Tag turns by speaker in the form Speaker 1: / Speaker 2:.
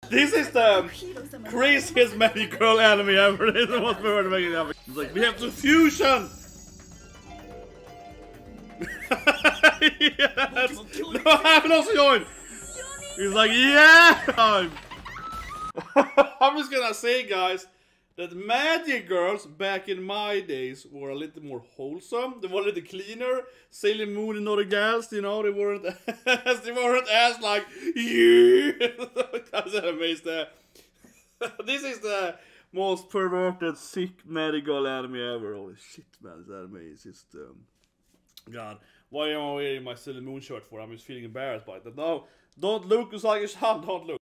Speaker 1: This is the craziest magical anime ever. This is the most perfect magical anime. It's like, we have to fusion! Yes! No, I have also joined! He's like, yeah! I'm just gonna say, guys, that magic girls back in my days were a little more wholesome. They were a little cleaner. Sailor Moon and other gals, you know, they weren't as like, yeah! That's amazing. This is the most perverted, sick magical anime ever. Holy shit, man, this anime is just, God. Why am I wearing my Sailor Moon shirt for? I'm just feeling embarrassed by that. No, don't look, Usagi-san, don't look.